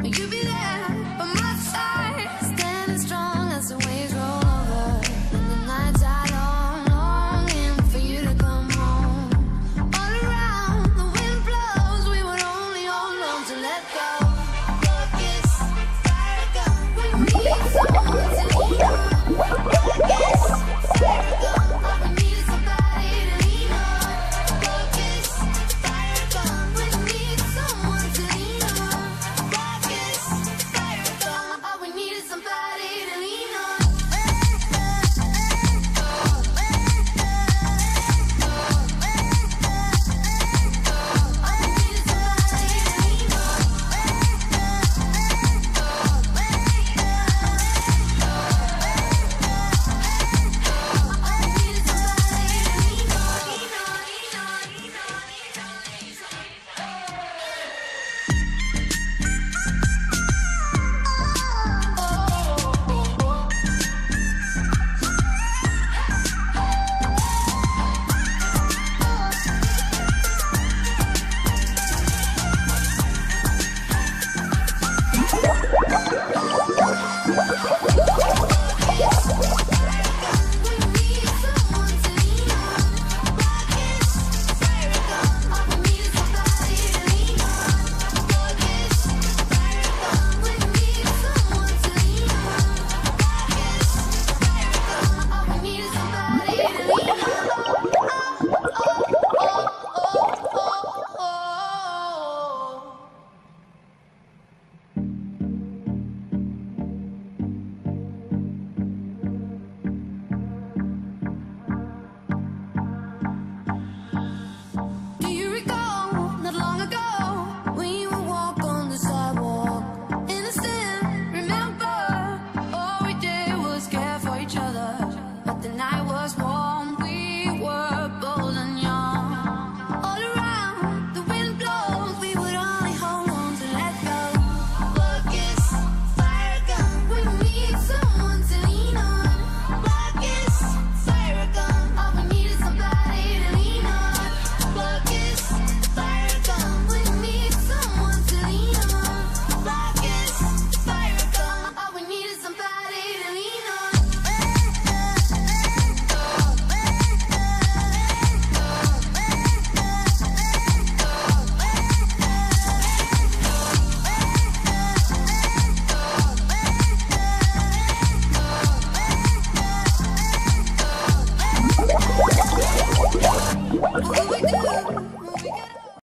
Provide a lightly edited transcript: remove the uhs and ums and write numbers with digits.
You be there by my side, standing strong as the waves roll over. And the nights are long, longing for you to come home. All around, the wind blows, we would only hold on to let go. Your kiss, fire gun, we need someone to lean on. Your kiss, fire gun, all we need is somebody to lean on. Your kiss, fire gun, we need someone to lean on. Your kiss, fire gun, all we need is somebody to lean on.